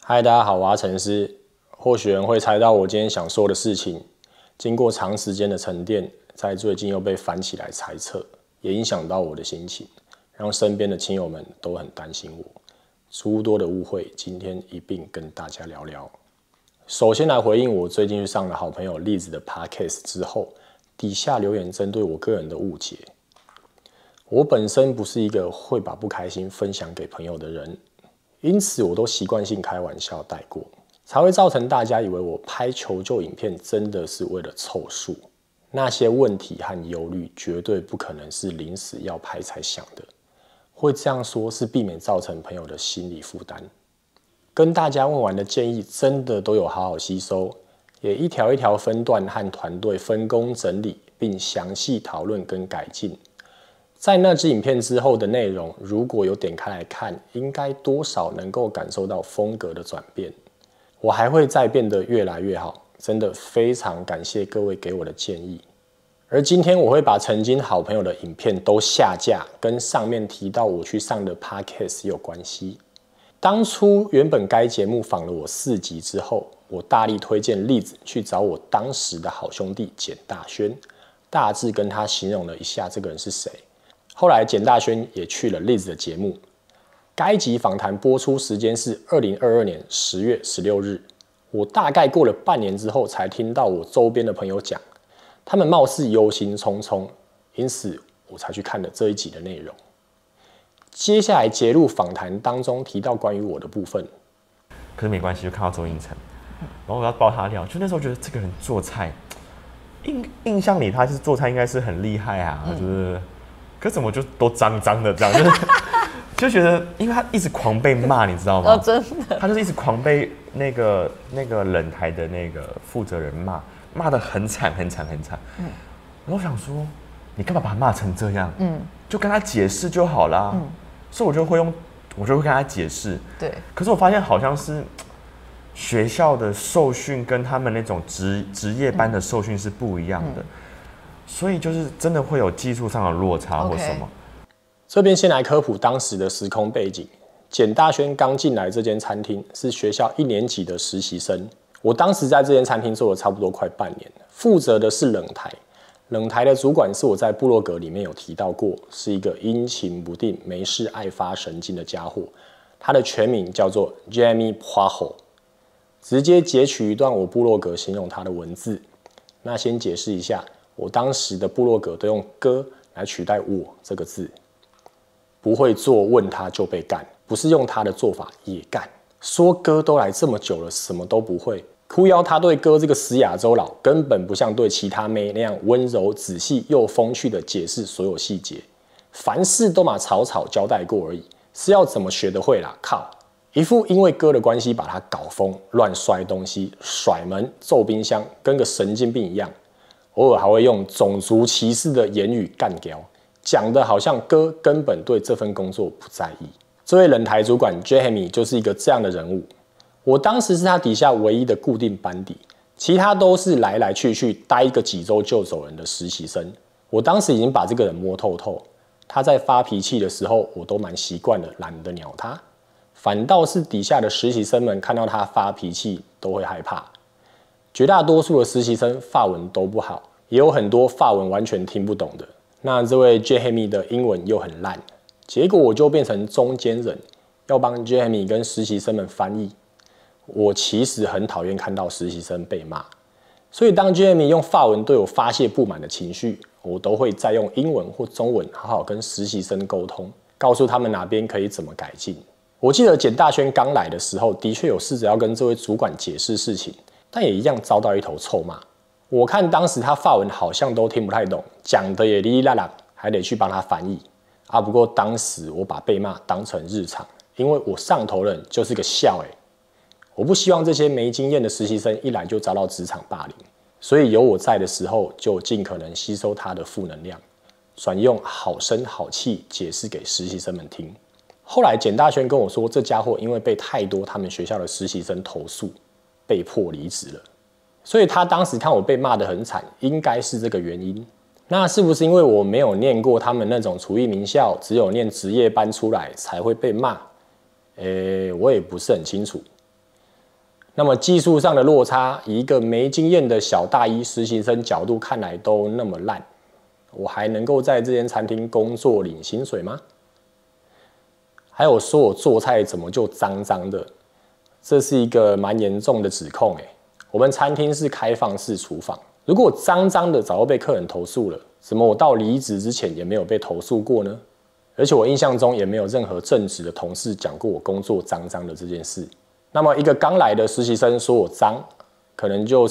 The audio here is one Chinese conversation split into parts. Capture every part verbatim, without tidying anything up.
嗨，大家好，我阿成师。或许人会猜到我今天想说的事情，经过长时间的沉淀，在最近又被翻起来猜测，也影响到我的心情，让身边的亲友们都很担心我。诸多的误会，今天一并跟大家聊聊。首先来回应我最近去上了好朋友栗子的 podcast 之后，底下留言针对我个人的误解。我本身不是一个会把不开心分享给朋友的人，因此我都习惯性开玩笑带过，才会造成大家以为我拍求救影片真的是为了凑数。那些问题和忧虑绝对不可能是临时要拍才想的，会这样说是避免造成朋友的心理负担。跟大家问完的建议真的都有好好吸收，也一条一条分段和团队分工整理，并详细讨论跟改进。在那支影片之后的内容，如果有点开来看，应该多少能够感受到风格的转变。我还会再变得越来越好，真的非常感谢各位给我的建议。而今天我会把曾经好朋友的影片都下架，跟上面提到我去上的 podcast 有关系。当初原本该节目访了我四集之后，我大力推荐栗子去找我当时的好兄弟简大轩，大致跟他形容了一下这个人是谁。后来简大轩也去了栗子的节目，该集访谈播出时间是二零二二年十月十六日。我大概过了半年之后，才听到我周边的朋友讲，他们貌似忧心忡忡，因此我才去看了这一集的内容。接下来节录访谈当中提到关于我的部分， 可是没关系，就看到周寅成，然后我要爆他料，就那时候觉得这个人做菜，印印象里他是做菜应该是很厉害啊，嗯、就是。可怎么就都脏脏的这样，就是就觉得，因为他一直狂被骂，你知道吗？ 哦，真的， 他就是一直狂被那个那个冷台的那个负责人骂，骂得很惨很惨很惨。嗯，然后我想说，你干嘛把他骂成这样？嗯，就跟他解释就好啦。嗯，所以我就会用，我就会跟他解释。 对。 可是我发现好像是学校的受训跟他们那种职职业班的受训是不一样的。嗯，所以就是真的会有技术上的落差或什么。 Okay. 这边先来科普当时的时空背景。简大轩刚进来这间餐厅是学校一年级的实习生，我当时在这间餐厅做了差不多快半年，负责的是冷台。冷台的主管是我在部落格里面有提到过，是一个阴晴不定、没事爱发神经的家伙。他的全名叫做 Jamie Poho。直接截取一段我部落格形容他的文字。那先解释一下。我当时的部落格都用哥来取代我这个字，不会做问他就被干，不是用他的做法也干。说哥都来这么久了，什么都不会，哭腰他对哥这个死亚洲佬根本不像对其他妹那样温柔仔细又风趣的解释所有细节，凡事都嘛草草交代过而已，是要怎么学得会啦？靠！一副因为哥的关系把他搞疯，乱摔东西、甩门、揍冰箱，跟个神经病一样。偶尔还会用种族歧视的言语干掉，讲的好像哥根本对这份工作不在意。这位冷台主管 Jamie 就是一个这样的人物。我当时是他底下唯一的固定班底，其他都是来来去去待个几周就走人的实习生。我当时已经把这个人摸透透，他在发脾气的时候，我都蛮习惯的，懒得鸟他。反倒是底下的实习生们看到他发脾气都会害怕。绝大多数的实习生法文都不好，也有很多法文完全听不懂的。那这位 Jamie 的英文又很烂，结果我就变成中间人，要帮 Jamie 跟实习生们翻译。我其实很讨厌看到实习生被骂，所以当 Jamie 用法文对我发泄不满的情绪，我都会再用英文或中文好好跟实习生沟通，告诉他们哪边可以怎么改进。我记得简大轩刚来的时候，的确有试着要跟这位主管解释事情。但也一样遭到一头臭骂。我看当时他法文好像都听不太懂，讲的也哩哩啦啦，还得去帮他翻译啊。不过当时我把被骂当成日常，因为我上头人就是个笑欸。我不希望这些没经验的实习生一来就遭到职场霸凌，所以有我在的时候，就尽可能吸收他的负能量，转用好声好气解释给实习生们听。后来简大轩跟我说，这家伙因为被太多他们学校的实习生投诉，被迫离职了，所以他当时看我被骂得很惨，应该是这个原因。那是不是因为我没有念过他们那种厨艺名校，只有念职业班出来才会被骂？诶，我也不是很清楚。 那么技术上的落差，以一个没经验的小大一实习生角度看来都那么烂，我还能够在这间餐厅工作领薪水吗？还有说我做菜怎么就脏脏的，这是一个蛮严重的指控欸。我们餐厅是开放式厨房，如果脏脏的早就被客人投诉了，怎么我到离职之前也没有被投诉过呢？而且我印象中也没有任何正职的同事讲过我工作脏脏的这件事。那么一个刚来的实习生说我脏，可能就是，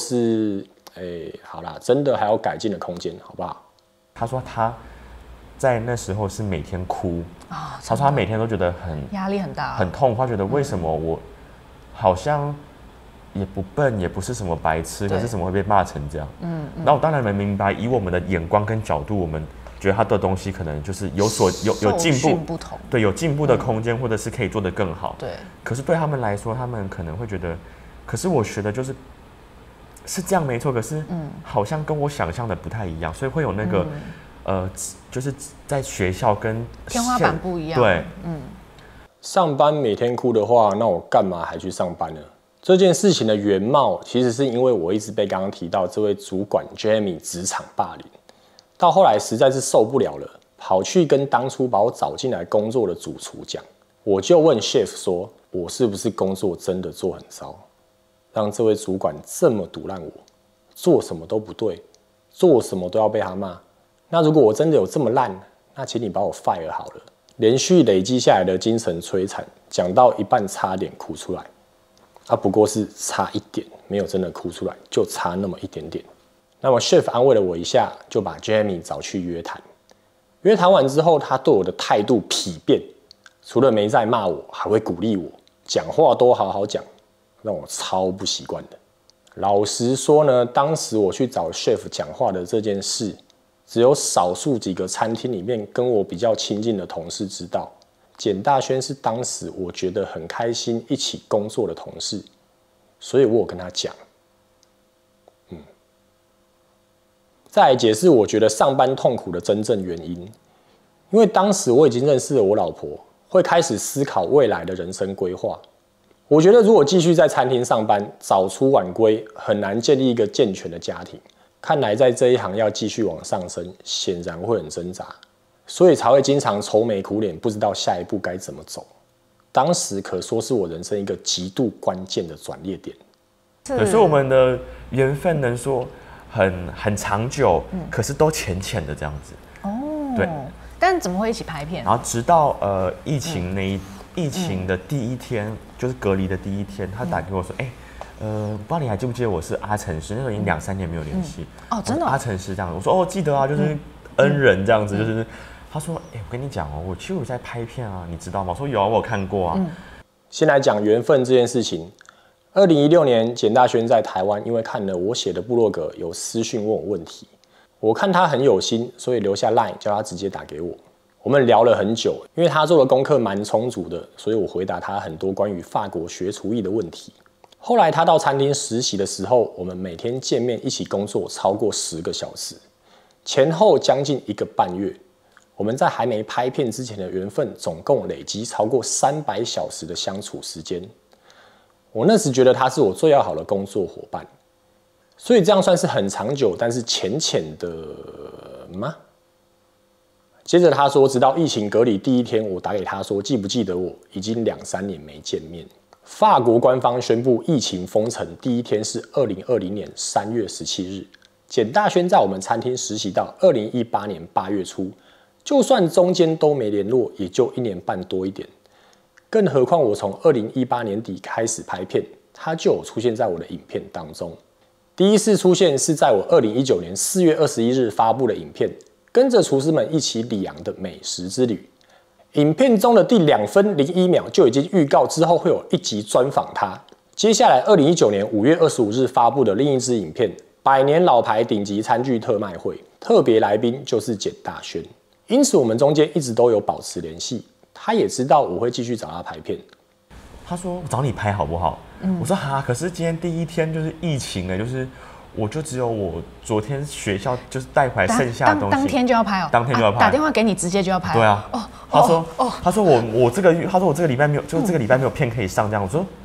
哎，好啦，真的还有改进的空间，好不好？ 他说他在那时候是每天哭啊，他说他每天都觉得很压力很大， 很痛，他觉得为什么我好像也不笨，也不是什么白痴，可是怎么会被骂成这样？嗯，那我当然能明白，以我们的眼光跟角度，我们觉得他的东西可能就是有所有有进步， 不同， 对，有进步的空间，或者是可以做得更好。 对，可是对他们来说，他们可能会觉得，可是我学的就是是这样没错，可是嗯，好像跟我想象的不太一样，所以会有那个、嗯、呃，就是在学校跟天花板不一样。 对， 嗯， 上班每天哭的话，那我干嘛还去上班呢？这件事情的原貌，其实是因为我一直被刚刚提到这位主管 Jamie 职场霸凌，到后来实在是受不了了，跑去跟当初把我找进来工作的主厨讲，我就问 chef 说，我是不是工作真的做很糟，让这位主管这么毒烂我，做什么都不对，做什么都要被他骂。那如果我真的有这么烂，那请你把我 fire 好了。连续累积下来的精神摧残，讲到一半差点哭出来。啊，不过是差一点，没有真的哭出来，就差那么一点点。那么 chef 安慰了我一下，就把 Jamie 找去约谈。约谈完之后，他对我的态度丕变，除了没再骂我，还会鼓励我，讲话都好好讲，让我超不习惯的。老实说呢，当时我去找 chef 讲话的这件事，只有少数几个餐厅里面跟我比较亲近的同事知道。简大轩是当时我觉得很开心一起工作的同事，所以我有跟他讲。嗯，再来解释我觉得上班痛苦的真正原因，因为当时我已经认识了我老婆，会开始思考未来的人生规划。我觉得如果继续在餐厅上班，早出晚归，很难建立一个健全的家庭。看来在这一行要继续往上升，显然会很挣扎。所以才会经常愁眉苦脸，不知道下一步该怎么走。当时可说是我人生一个极度关键的转捩点。 可是我们的缘分能说很很长久，嗯、可是都浅浅的这样子。 哦， 对。 但怎么会一起拍片？ 然后直到呃疫情那一、嗯、疫情的第一天，嗯、就是隔离的第一天，他打给我说，哎、嗯。欸呃，不知道你还记不记得我是阿成师？那时候已经两三年没有联系、 嗯。哦，真的、哦。 阿成师这样，我说哦，记得啊，就是恩人这样子，嗯、就是。他说：“哎、欸，我跟你讲哦，我其实我在拍片啊，你知道吗？”我说：“有啊，我有看过啊。嗯” 先来讲缘分这件事情。二零一六年，简大轩在台湾，因为看了我写的部落格，有私讯问我问题。我看他很有心，所以留下 LINE 叫他直接打给我。我们聊了很久，因为他做的功课蛮充足的，所以我回答他很多关于法国学厨艺的问题。后来他到餐厅实习的时候，我们每天见面一起工作超过十个小时，前后将近一个半月。我们在还没拍片之前的缘分，总共累积超过三百小时的相处时间。我那时觉得他是我最要好的工作伙伴，所以这样算是很长久，但是浅浅的吗？接着他说，直到疫情隔离第一天，我打给他说，记不记得我？已经两三年没见面。法国官方宣布疫情封城第一天是二零二零年三月十七日，简大轩在我们餐厅实习到二零一八年八月初。就算中间都没联络，也就一年半多一点。更何况我从二零一八年底开始拍片，他就有出现在我的影片当中。第一次出现是在我二零一九年四月二十一日发布的影片，跟着厨师们一起里昂的美食之旅。影片中的第两分零一秒就已经预告之后会有一集专访他。接下来二零一九年五月二十五日发布的另一支影片，百年老牌顶级餐具特卖会，特别来宾就是简大轩。因此，我们中间一直都有保持联系，他也知道我会继续找他拍片。 他说：“我找你拍好不好？”嗯、我说：“哈，可是今天第一天就是疫情哎，就是我就只有我昨天学校就是带回来剩下的东西， 当天就要拍哦， 当天就要拍，啊、 打电话给你直接就要拍、哦。 对啊，哦，他说，哦，他说我我这个他说我这个礼拜没有，就这个礼拜没有片可以上这样。我说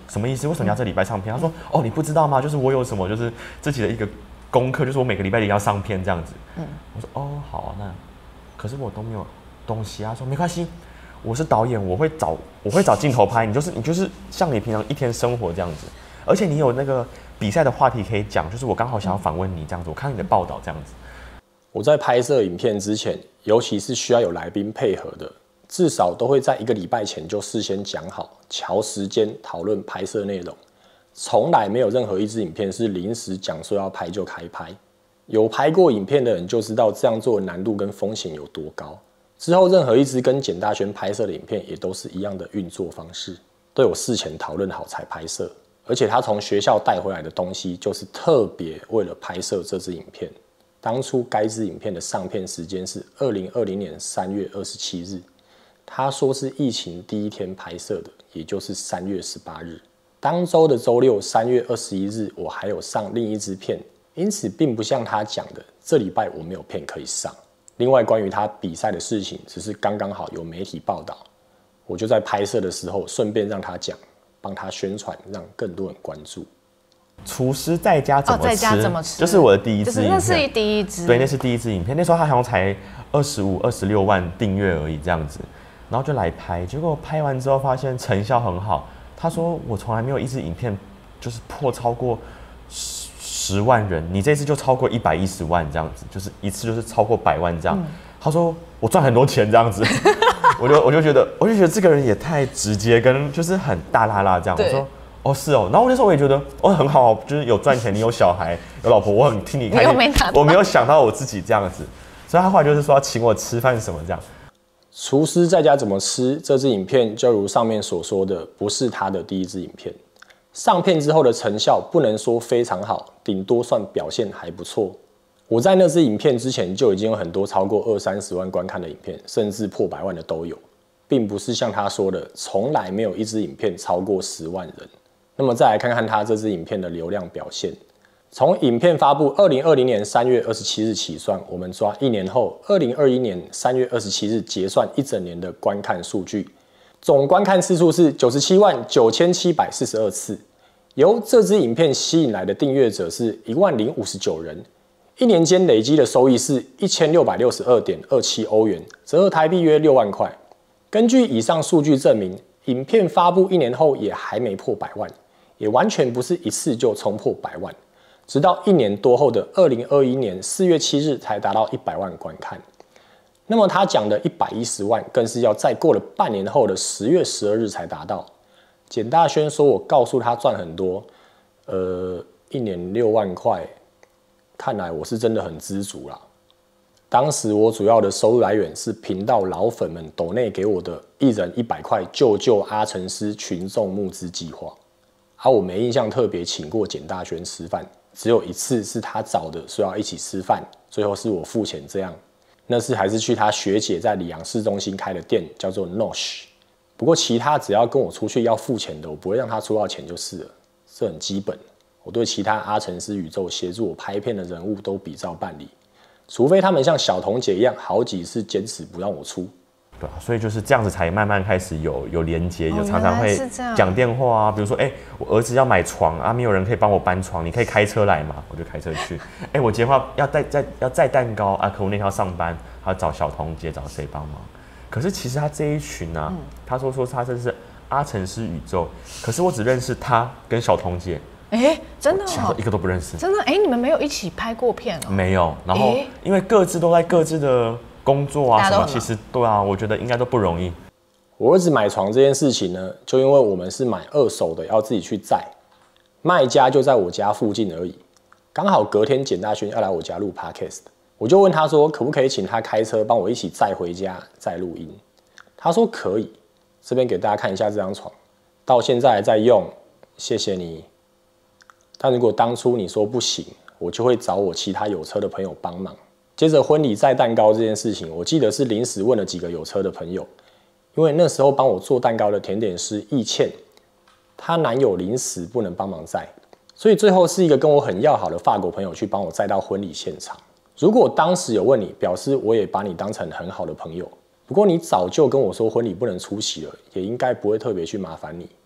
什么意思？为什么你要这礼拜上片？他说哦，你不知道吗？就是我有什么就是自己的一个功课，就是我每个礼拜里要上片这样子。嗯，我说哦好啊，那可是我都没有东西啊。他说没关系，我是导演，我会找我会找镜头拍，你就是你就是像你平常一天生活这样子，而且你有那个比赛的话题可以讲，就是我刚好想要访问你这样子，我看你的报道这样子。 我在拍摄影片之前，尤其是需要有来宾配合的，至少都会在一个礼拜前就事先讲好，瞧时间讨论拍摄内容。从来没有任何一支影片是临时讲说要拍就开拍。有拍过影片的人就知道这样做的难度跟风险有多高。之后任何一支跟简大轩拍摄的影片也都是一样的运作方式，都有事前讨论好才拍摄。而且他从学校带回来的东西，就是特别为了拍摄这支影片。当初该支影片的上片时间是二零二零年三月二十七日，他说是疫情第一天拍摄的，也就是三月十八日。当周的周六三月二十一日，我还有上另一支片，因此并不像他讲的这礼拜我没有片可以上。另外关于他比赛的事情，只是刚刚好有媒体报道，我就在拍摄的时候顺便让他讲，帮他宣传，让更多人关注。 厨师在家怎么吃？ 哦，在家怎么吃？ 就是我的第一支影片， 那是第一支， 对，那是第一支影片。那时候他好像才二十五、二十六万订阅而已，这样子，然后就来拍。结果拍完之后发现成效很好。他说我从来没有一支影片就是破超过十十万人，你这次就超过一百一十万这样子，就是一次就是超过百万这样。嗯、他说我赚很多钱这样子，我就我就觉得我就觉得这个人也太直接，跟就是很大啦啦这样。我说。哦，是哦，然后那时候我也觉得，哦，很好，就是有赚钱，你有小孩，有老婆，我很替你开心。我没有想到我自己这样子，所以他后来就是说要请我吃饭什么这样。 厨师在家怎么吃？这支影片就如上面所说的，不是他的第一支影片。上片之后的成效不能说非常好，顶多算表现还不错。我在那支影片之前就已经有很多超过二三十万观看的影片，甚至破百万的都有，并不是像他说的，从来没有一支影片超过十万人。那么再来看看他这支影片的流量表现。从影片发布二零二零年三月二十七日起算，我们抓一年后二零二一年三月二十七日结算一整年的观看数据，总观看次数是九十七万九千七百四十二次。由这支影片吸引来的订阅者是一万零五十九人，一年间累积的收益是一千六百六十二点二七欧元，折合台币约六万块。根据以上数据证明，影片发布一年后也还没破百万。也完全不是一次就冲破百万，直到一年多后的二零二一年四月七日才达到一百万观看。那么他讲的一百一十万，更是要再过了半年后的十月十二日才达到。简大轩说我告诉他赚很多，呃，一年六万块，看来我是真的很知足啦。当时我主要的收入来源是频道老粉们抖内给我的一人一百块救救阿成师群众募资计划。而、啊、我没印象特别请过简大轩吃饭，只有一次是他找的，说要一起吃饭，最后是我付钱这样。那次还是去他学姐在里昂市中心开的店，叫做 Nosh。不过其他只要跟我出去要付钱的，我不会让他出到钱就是了，这很基本。我对其他阿成师宇宙协助我拍片的人物都比照办理，除非他们像小彤姐一样，好几次坚持不让我出。 对啊，所以就是这样子才慢慢开始有有连接，有常常会讲电话啊，比如说，哎、欸，我儿子要买床啊，没有人可以帮我搬床，你可以开车来嘛？我就开车去。哎、欸，我今天要带带要载蛋糕啊，可我那天要上班，还要找小彤姐，找谁帮忙？可是其实他这一群啊，嗯、他说说他这是阿成师宇宙，可是我只认识他跟小彤姐。 哎、欸，真的、哦， 一个都不认识。 真的？哎、欸，你们没有一起拍过片哦？ 没有。然后、欸、因为各自都在各自的工作啊什么，其实对啊，我觉得应该都不容易。 我儿子买床这件事情呢，就因为我们是买二手的，要自己去载，卖家就在我家附近而已。刚好隔天简大轩要来我家录 podcast， 我就问他说，可不可以请他开车帮我一起载回家再录音？他说可以。这边给大家看一下这张床，到现在还在用，谢谢你。但如果当初你说不行，我就会找我其他有车的朋友帮忙。接着婚礼载蛋糕这件事情，我记得是临时问了几个有车的朋友，因为那时候帮我做蛋糕的甜点师易倩，她男友临时不能帮忙载，所以最后是一个跟我很要好的法国朋友去帮我载到婚礼现场。如果当时有问你，表示我也把你当成很好的朋友。不过你早就跟我说婚礼不能出席了，也应该不会特别去麻烦你。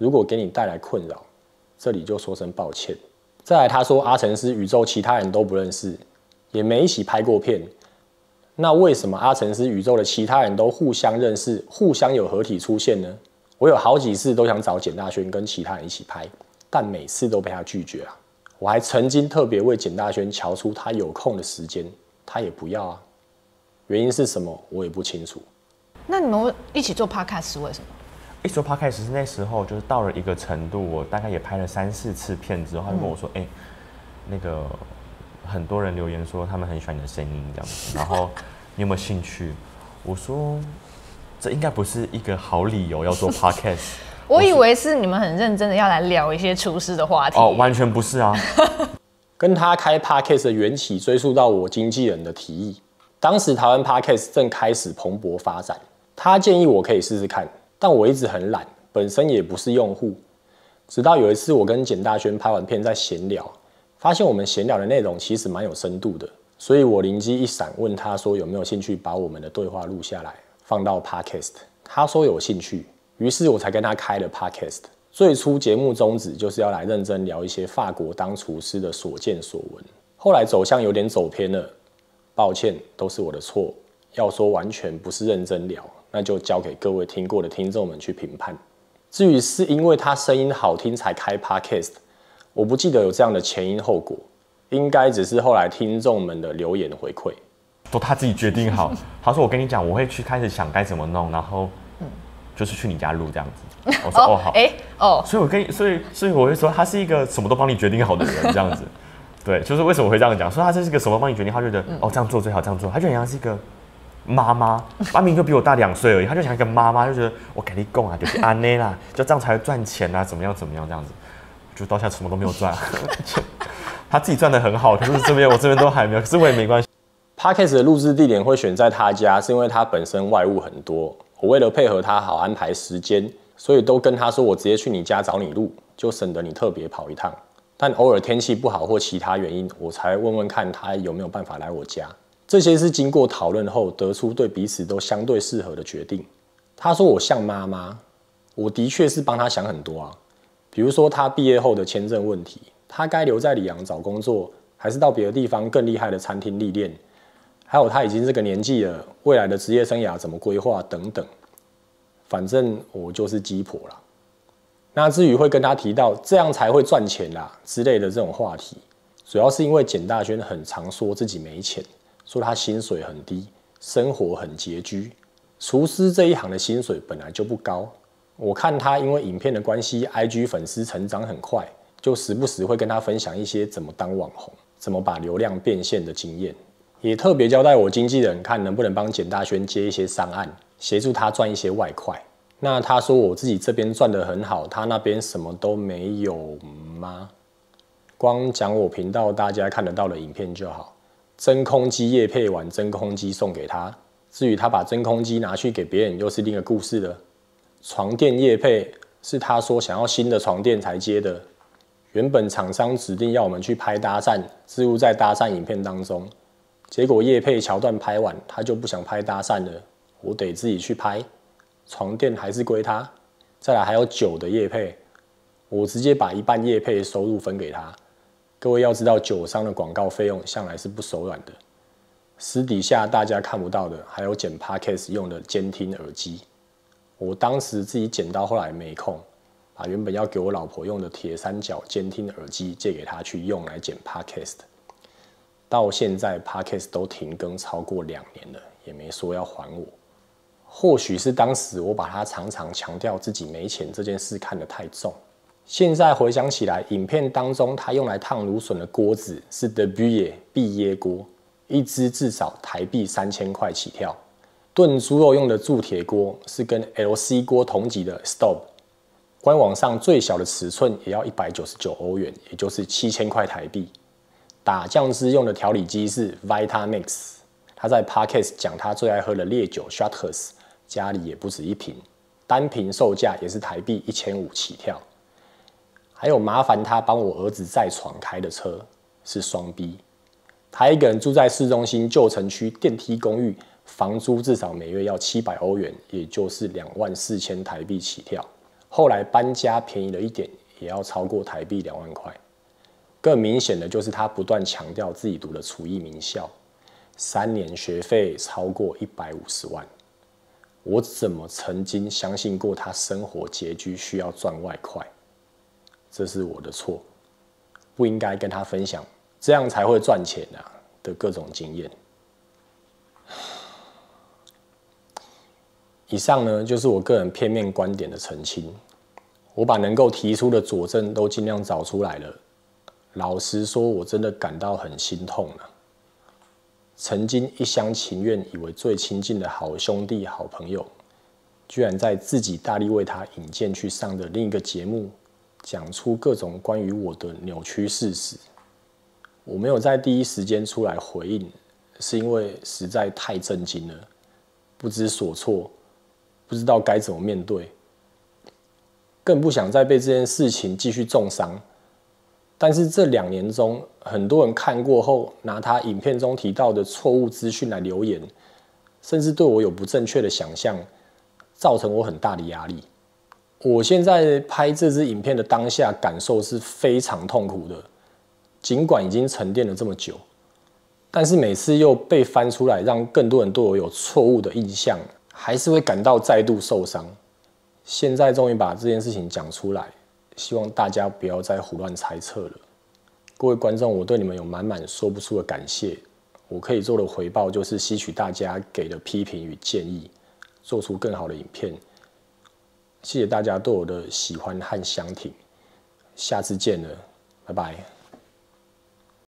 如果给你带来困扰，这里就说声抱歉。再来，他说阿成是宇宙其他人都不认识，也没一起拍过片。那为什么阿成是宇宙的其他人都互相认识，互相有合体出现呢？我有好几次都想找简大轩跟其他人一起拍，但每次都被他拒绝啊。我还曾经特别为简大轩瞧出他有空的时间，他也不要啊。原因是什么，我也不清楚。 那你们一起做 podcast 是为什么？ 一起做 podcast 是那时候就是到了一个程度，我大概也拍了三四次片之后，他就跟我说：“哎、嗯欸，那个很多人留言说他们很喜欢你的声音这样子，然后你有没有兴趣？”我说：“这应该不是一个好理由要做 podcast。” 我以为是你们很认真的要来聊一些厨师的话题。 哦，完全不是啊。 跟他开 podcast 的缘起追溯到我经纪人的提议。当时台湾 podcast 正开始蓬勃发展，他建议我可以试试看，但我一直很懒，本身也不是用户。直到有一次我跟简大轩拍完片在闲聊，发现我们闲聊的内容其实蛮有深度的，所以我灵机一闪，问他说有没有兴趣把我们的对话录下来，放到 podcast。他说有兴趣，于是我才跟他开了 podcast。最初节目宗旨就是要来认真聊一些法国当厨师的所见所闻，后来走向有点走偏了。抱歉，都是我的错。要说完全不是认真聊，那就交给各位听过的听众们去评判。至于是因为他声音好听才开 podcast， 我不记得有这样的前因后果，应该只是后来听众们的留言回馈。 都他自己决定好。他说：“我跟你讲，我会去开始想该怎么弄，然后就是去你家录这样子。”我说：“哦，好。”哎，哦，所以我跟所以所以我会说，他是一个什么都帮你决定好的人，这样子。对，就是为什么会这样讲，说他这是个什么帮你决定，他觉得、嗯、哦这样做最好，这样做，他就很像是一个妈妈，妈明就比我大两岁而已，他就像一个妈妈，就觉得我给你供啊，就是安内啦，就这样才会赚钱啊，怎么样怎么样这样子，就到现在什么都没有赚，他自己赚得很好，可是这边我这边都还没有，可是我也没关系。 Podcast 的录制地点会选在他家，是因为他本身外务很多，我为了配合他好安排时间，所以都跟他说我直接去你家找你录，就省得你特别跑一趟。但偶尔天气不好或其他原因，我才问问看他有没有办法来我家。这些是经过讨论后得出对彼此都相对适合的决定。他说我像妈妈，我的确是帮他想很多啊。比如说他毕业后的签证问题，他该留在里昂找工作，还是到别的地方更厉害的餐厅历练？还有他已经这个年纪了，未来的职业生涯怎么规划等等。反正我就是鸡婆啦。那至于会跟他提到这样才会赚钱啦之类的这种话题，主要是因为简大轩很常说自己没钱，说他薪水很低，生活很拮据。厨师这一行的薪水本来就不高，我看他因为影片的关系 ，I G 粉丝成长很快，就时不时会跟他分享一些怎么当网红、怎么把流量变现的经验，也特别交代我经纪人看能不能帮简大轩接一些商案，协助他赚一些外快。那他说我自己这边赚得很好，他那边什么都没有吗？光讲我频道大家看得到的影片就好。真空机业配完真空机送给他，至于他把真空机拿去给别人，又是另一个故事了。床垫业配是他说想要新的床垫才接的，原本厂商指定要我们去拍搭讪，置入在搭讪影片当中，结果业配桥段拍完，他就不想拍搭讪了，我得自己去拍。床垫还是归他，再来还有酒的业配，我直接把一半业配收入分给他。各位要知道，酒商的广告费用向来是不手软的。私底下大家看不到的，还有剪 podcast 用的监听耳机，我当时自己剪到后来没空，把原本要给我老婆用的铁三角监听耳机借给他去用来剪 podcast。到现在 podcast 都停更超过两年了，也没说要还我。或许是当时我把他常常强调自己没钱这件事看得太重，现在回想起来，影片当中他用来烫芦笋的锅子是 De Buye 毕耶锅，一支至少台币三千块起跳。炖猪肉用的铸铁锅是跟 L C 锅同级的 Stove， 官网上最小的尺寸也要一百九十九欧元，也就是七千块台币。打酱汁用的调理机是 Vitamix， 他在 Podcast 讲他最爱喝的烈酒 Shotters。家里也不止一瓶，单瓶售价也是台币一千五起跳。还有麻烦他帮我儿子载床开的车是双 B， 他一个人住在市中心旧城区电梯公寓，房租至少每月要七百欧元，也就是两万四千台币起跳。 后来搬家便宜了一点，也要超过台币两万块。更明显的就是他不断强调自己读的厨艺名校，三年学费超过一百五十万。我怎么曾经相信过他生活拮据需要赚外快？这是我的错，不应该跟他分享这样才会赚钱啊的各种经验。以上呢，就是我个人片面观点的澄清。我把能够提出的佐证都尽量找出来了。老实说，我真的感到很心痛了。曾经一厢情愿以为最亲近的好兄弟、好朋友，居然在自己大力为他引荐去上的另一个节目，讲出各种关于我的扭曲事实。我没有在第一时间出来回应，是因为实在太震惊了，不知所措，不知道该怎么面对，更不想再被这件事情继续重伤。但是这两年中，很多人看过后，拿他影片中提到的错误资讯来留言，甚至对我有不正确的想象，造成我很大的压力。我现在拍这支影片的当下，感受是非常痛苦的。尽管已经沉淀了这么久，但是每次又被翻出来，让更多人对我有错误的印象，还是会感到再度受伤。现在终于把这件事情讲出来。希望大家不要再胡乱猜测了。各位观众，我对你们有满满说不出的感谢。我可以做的回报就是吸取大家给的批评与建议，做出更好的影片。谢谢大家对我的喜欢和相挺，下次见了，拜拜。